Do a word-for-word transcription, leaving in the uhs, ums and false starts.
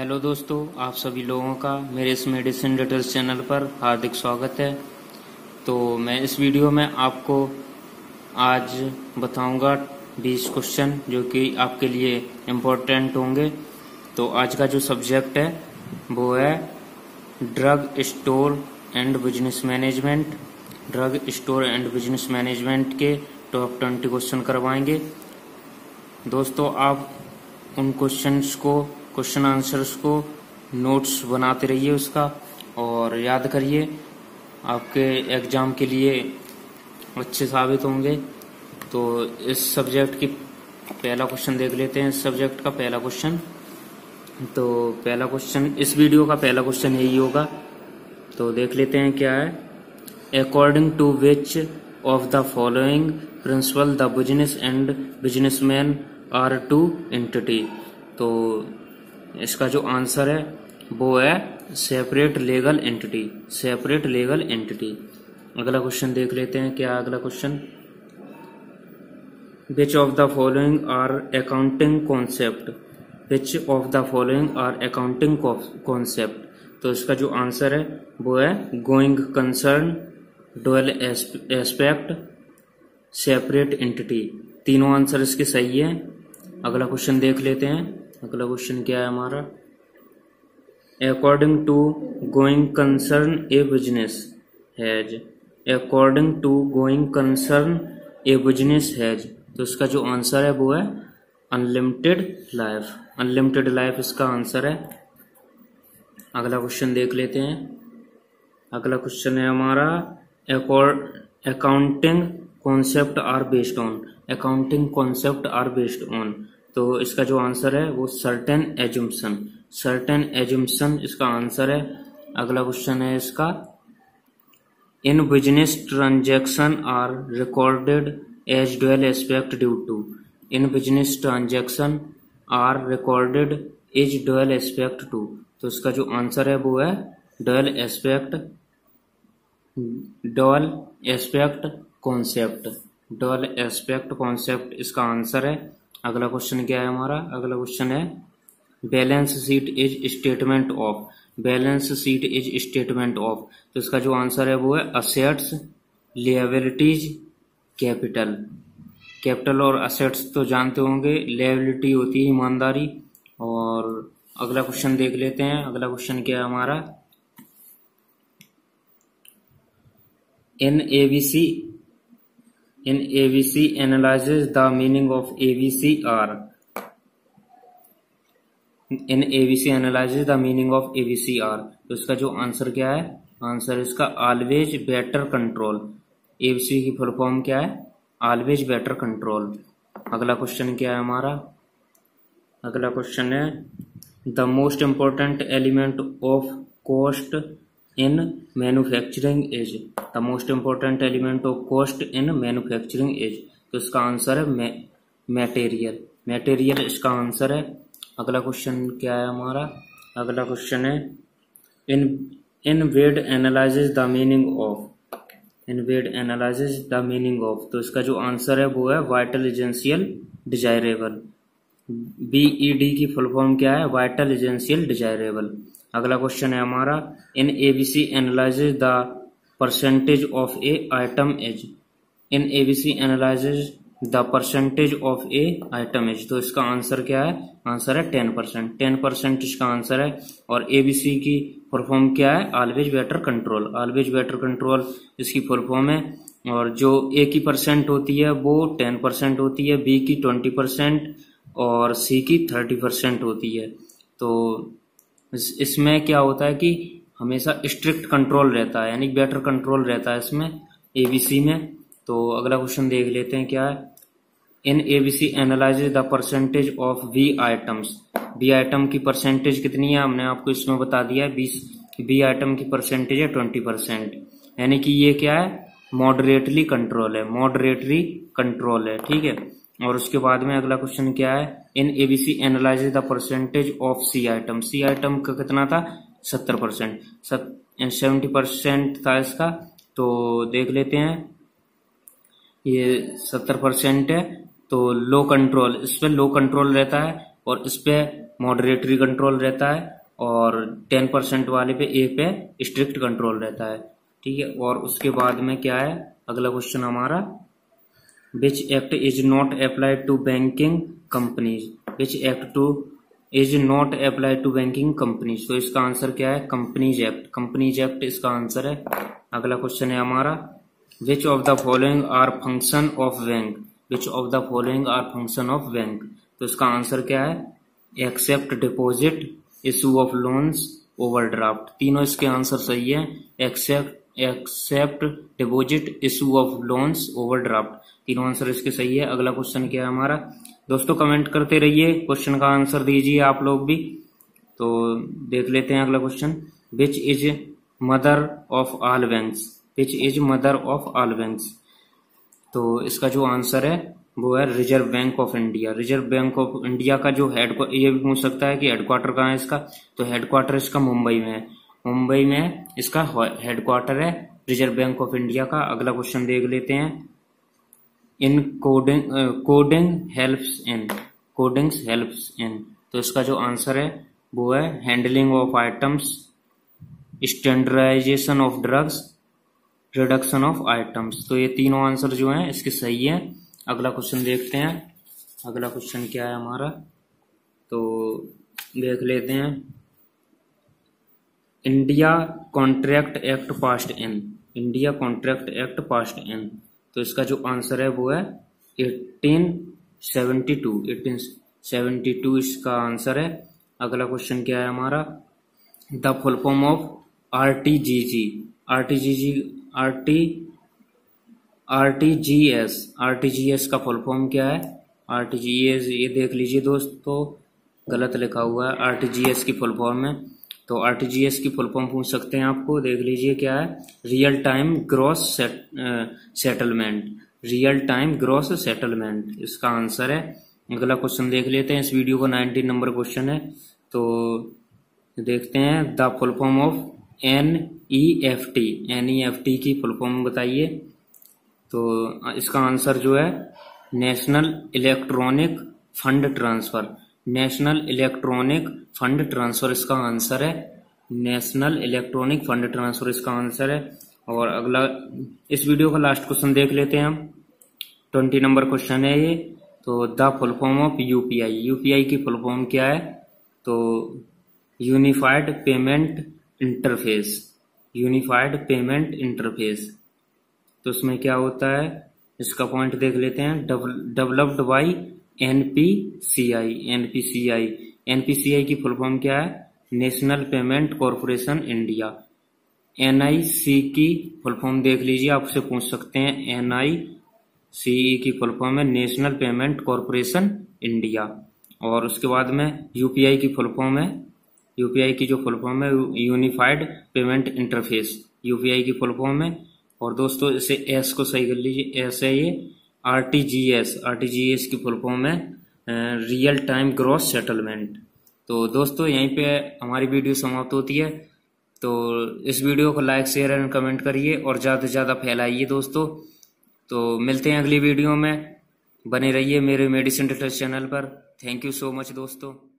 Hello दोस्तों, आप सभी लोगों का मेरे इस मेडिसिन डिटेल्स चैनल पर हार्दिक स्वागत है। तो मैं इस वीडियो में आपको आज बताऊंगा बीस क्वेश्चन जो कि आपके लिए इम्पोर्टेंट होंगे। तो आज का जो सब्जेक्ट है वो है drug store and business management. Drug store and business management के टॉप ट्वेंटी क्वेश्चन करवाएंगे। दोस्तों, आप उन क्वेश्चंस को क्वेश्चन आंसर्स को नोट्स बनाते रहिए उसका और याद करिए, आपके एग्जाम के लिए अच्छे साबित होंगे। तो इस सब्जेक्ट की पहला क्वेश्चन देख लेते हैं। इस सब्जेक्ट का पहला क्वेश्चन तो पहला क्वेश्चन इस वीडियो का पहला क्वेश्चन यही होगा। तो देख लेते हैं क्या है। According to which of the following principle the business and businessman are two entity. तो इसका जो आंसर है वो है separate legal entity. Separate legal entity. अगला क्वेश्चन देख लेते हैं क्या अगला question. Which of the following are accounting concept. Which of the following are accounting concept. तो इसका जो आंसर है वो है going concern, dual aspect, separate entity. तीनों आंसर इसके सही है। अगला क्वेश्चन देख लेते हैं। अगला क्वेश्चन क्या है हमारा। According to going concern a business has. According to going concern a business has. तो इसका जो आंसर है वो है अनलिमिटेड लाइफ। अनलिमिटेड लाइफ इसका आंसर है। अगला क्वेश्चन देख लेते हैं। अगला क्वेश्चन है हमारा accounting concept are based on. Accounting concept are based on. तो इसका जो आंसर है वो सर्टेन एजम्पशन। सर्टेन एजम्पशन इसका आंसर है। अगला क्वेश्चन है इसका in business transaction are recorded as dual aspect due to. In business transaction are recorded as dual aspect to. तो इसका जो आंसर है वो है dual aspect dual aspect concept. Dual aspect concept इसका आंसर है। अगला क्वेश्चन क्या है हमारा। अगला क्वेश्चन है balance sheet is statement of. Balance sheet is statement of. तो इसका जो आंसर है वो है असेट्स, लिएबिलिटीज, कैपिटल। कैपिटल और असेट्स तो जानते होंगे, लिएबिलिटी होती है ईमानदारी। और अगला क्वेश्चन देख लेते हैं। अगला क्वेश्चन क्या है हमारा। In ABC In A B C analyzes the meaning of A B C are. In A B C analyzes the meaning of A B C are. तो इसका जो आंसर क्या है। आंसर इसका always better control. A B C की full form क्या है। Always better control. अगला क्वेश्चन क्या है हमारा। अगला क्वेश्चन है the most important element of cost in manufacturing is. The most important element of cost in manufacturing is. तो इसका आंसर है मटेरियल। मटेरियल इसका आंसर है। अगला क्वेश्चन क्या है हमारा। अगला क्वेश्चन है in in VED analyses the meaning of. In VED analyses the meaning of. तो इसका जो आंसर है वो है वाइटल, एजेंशियल, डिजायरेबल। बीईडी की फुल फॉर्म क्या है। Vital, essential, desirable. अगला क्वेश्चन है हमारा in ABC analyses the percentage of A item as. In ABC analyses the percentage of A item as. तो इसका आंसर क्या है। आंसर है टेन परसेंट। टेन परसेंट इसका आंसर है। और एबीसी की फुल फॉर्म क्या है। Always better control. Always better control इसकी फुल फॉर्म है। और जो ए की परसेंट होती है वो टेन परसेंट होती है, बी की ट्वेंटी परसेंट और सी की थर्टी परसेंट होती है। तो इसमें क्या होता है कि हमेशा स्ट्रिक्ट कंट्रोल रहता है, यानी बेटर कंट्रोल रहता है इसमें एबीसी में। तो अगला क्वेश्चन देख लेते हैं क्या है। In ABC analyses the percentage of B items. B item की परसेंटेज कितनी है हमने आपको इसमें बता दिया है। बीस बी आइटम की परसेंटेज है ट्वेंटी परसेंट, यानी कि ये क्या है। मॉडरेटली कंट्रोल है। मॉडरेटली कंट्रोल है, ठीक है। और उसके बाद में अगला क्वेश्चन क्या है। In ABC analyses the percentage of C item. C item का कितना था। सत्तर परसेंट। सेवेंटी परसेंट था इसका। तो देख लेते हैं ये सत्तर परसेंट है। तो लो कंट्रोल, इस पर लो कंट्रोल रहता है। और इस पे मॉडरेटरी कंट्रोल रहता है और टेन परसेंट वाले पे ए पे स्ट्रिक्ट कंट्रोल रहता है। ठीक है, और उसके बाद में क्या है अगला क्वेश्चन हमारा, which act is not applied to banking companies, which act to is not applied to banking companies. तो इसका आंसर क्या है, कंपनीज एक्ट, कंपनीज एक्ट इसका आंसर है। अगला क्वेश्चन है हमारा, which of the following are function of bank, which of the following are function of bank. तो इसका आंसर क्या है, except deposit, issue of loans, overdraft. तीनों इसके आंसर सही है, accept accept deposit, issue of loans, overdraft, तीनों answer इसके सही है। अगला क्वेश्चन क्या है हमारा, दोस्तों कमेंट करते रहिए, क्वेश्चन का आंसर दीजिए आप लोग भी। तो देख लेते हैं अगला question, which is mother of all banks, which is mother of all banks. तो इसका जो आंसर है वो है reserve bank of India. Reserve bank of India का जो हेड, ये भी पूछ सकता है कि हेडक्वार्टर कहाँ है इसका, तो हेडक्वार्टर इसका मुंबई में है, मुंबई में इसका हेडक्वार्टर है रिजर्व बैंक ऑफ इंडिया का। अगला क्वेश्चन देख लेते हैं, in coding coding helps in, codings helps in. तो इसका जो आंसर है वो है handling of items, standardization of drugs, reduction of items. तो ये तीनों आंसर जो हैं इसके सही हैं। अगला क्वेश्चन देखते हैं, अगला क्वेश्चन क्या है हमारा, तो देख लेते हैं, India contract act passed in, India contract act passed in. तो इसका जो आंसर है वो है eighteen seventy two, eighteen seventy two इसका आंसर है। अगला क्वेश्चन क्या है हमारा, the full form of RTGG, RTGG RT RTGS, RTGS का फुल फॉर्म क्या है, आरटीजीएस ये देख लीजिए दोस्तों, गलत लिखा हुआ है, आरटीजीएस की फुल फॉर्म है। तो आरटीजीएस की फुल फॉर्म पूछ सकते हैं आपको, देख लीजिए क्या है, real time gross settlement, real time gross settlement इसका आंसर है। अगला क्वेश्चन देख लेते हैं, इस वीडियो का नाइनटीन नंबर क्वेश्चन है। तो देखते हैं, the full form of N E F T, N E F T की फुल फॉर्म बताइए। तो इसका आंसर जो है national electronic fund transfer, national electronic fund transfer इसका आंसर है, नेशनल इलेक्ट्रॉनिक फंड ट्रांसफर इसका आंसर है। और अगला इस वीडियो का लास्ट क्वेश्चन देख लेते हैं हम, ट्वेंटी नंबर क्वेश्चन है ये। तो the full form of UPI, UPI की फुल फॉर्म क्या है, तो unified payment interface, unified payment interface. तो इसमें क्या होता है, इसका पॉइंट देख लेते हैं, developed by NPCI, NPCI, NPCI की फुल फॉर्म क्या है, national payment corporation India. NIC की फुल फॉर्म देख लीजिए, आपसे पूछ सकते हैं, एनआईसी की फुल फॉर्म है नेशनल पेमेंट कॉरपोरेशन इंडिया। और उसके बाद में यूपीआई की फुल फॉर्म है, यूपीआई की जो फुल फॉर्म है यूनिफाइड पेमेंट इंटरफेस, यूपीआई की फुल फॉर्म है। और दोस्तों इसे एस को सही कर लीजिए, एस है ये, आरटीजीएस, आरटीजीएस की फुल फॉर्म है रियल टाइम ग्रॉस सेटलमेंट। तो दोस्तों यहीं पे हमारी वीडियो समाप्त होती है। तो इस वीडियो को लाइक शेयर एंड कमेंट करिए और ज़्यादा से ज़्यादा फैलाइए दोस्तों। तो मिलते हैं अगली वीडियो में, बने रहिए मेरे मेडिसिन डिटेल्स चैनल पर। थैंक यू सो मच दोस्तों।